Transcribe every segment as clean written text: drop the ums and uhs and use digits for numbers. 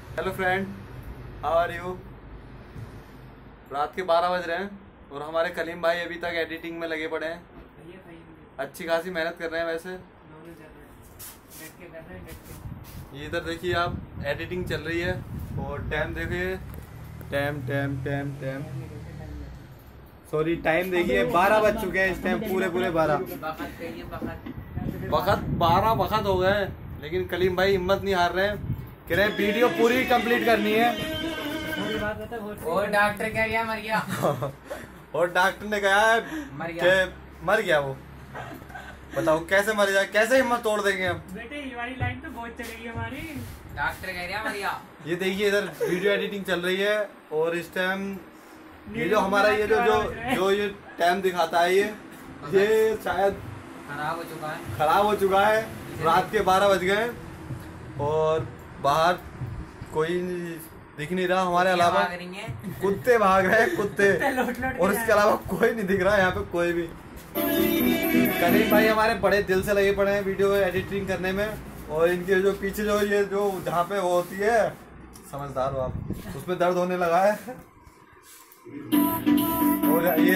Hello friend, how are you. रात के 12 बज रहे हैं और हमारे कलीम भाई अभी तक एडिटिंग में लगे पड़े हैं। अच्छी खासी मेहनत कर रहे हैं वैसे। ये इधर देखिए आप, एडिटिंग चल रही है और टाइम देखिए, टाइम देखिए 12 बज चुके हैं इस टाइम, पूरे 12 वक्त हो गए। लेकिन कलीम भाई हिम्मत नहीं हार रहे हैं, कह रहे हैं वीडियो पूरी कंप्लीट करनी है। और डॉक्टर कह गया मर गया। और डॉक्टर ने कहा है कि मर गया वो। बताओ कैसे मर जाए, कैसे हिम्मत तोड़ देंगे हम। बेटे ये वाली लाइन तो बहुत चलेगी हमारी। डॉक्टर कह गया मर गया। ये देखिए इधर वीडियो एडिटिंग चल रही है और इस टाइम ये जो हमारा ये जो ये टाइम दिखाता है ये शायद खराब हो चुका है। रात के 12 बज गए और बाहर कोई दिख नहीं रहा हमारे अलावा। कुत्ते भाग रहे हैं, कुत्ते और इसके अलावा कोई नहीं दिख रहा है यहाँ पे कोई भी। करीम भाई हमारे बड़े दिल से लगे पड़े हैं वीडियो एडिटिंग करने में। और इनके जो पीछे जो ये जो जहाँ पे वो होती है, समझदार हो आप, उसमें दर्द होने लगा है। और ये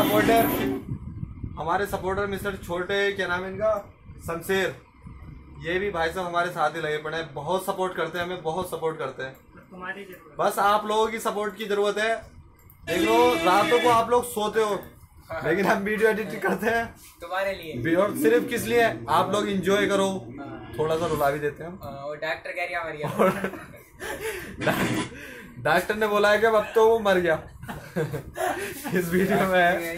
हमारे सपोर्टर मिस्टर छोटे, क्या नाम है इनका, शमशेर, ये भी भाई साहब हमारे साथ ही लगे पड़े हैं। बहुत सपोर्ट करते हैं हमें, बहुत सपोर्ट करते हैं। बस आप लोगों की सपोर्ट की जरूरत है। देख लो रातों को आप लोग सोते हो लेकिन हम वीडियो एडिटिंग करते हैं तुम्हारे लिए, और सिर्फ किस लिए, आप लोग एंजॉय करो। थोड़ा सा रुला भी देते हैं हम। और डॉक्टर कह गया मर गया। डॉक्टर ने बोला है कि अब तो वो मर गया। इस वीडियो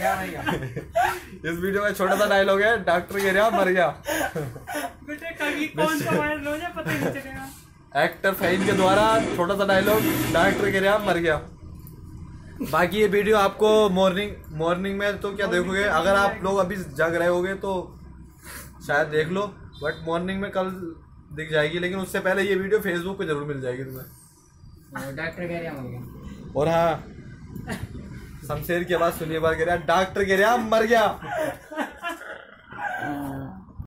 में छोटा सा डायलॉग है, डॉक्टर कह रहा मर गया। बेटे कभी कौन सा वायरल हो जाए पता ही नहीं चलेगा। एक्टर फहीम के द्वारा छोटा सा डायलॉग, डॉक्टर कह रहा मर गया। बाकी ये वीडियो आपको मॉर्निंग में तो क्या देखोगे, अगर आप लोग अभी जग रहे होगे तो शायद देख लो, बट मॉर्निंग में कल दिख जाएगी। लेकिन उससे पहले ये वीडियो फेसबुक पे जरूर मिल जाएगी तुम्हें। डॉक्टर कह रहा मर गया। और हाँ, शमशेर की आवाज सुनिए, बार कह रहा डॉक्टर कह रहा मर गया।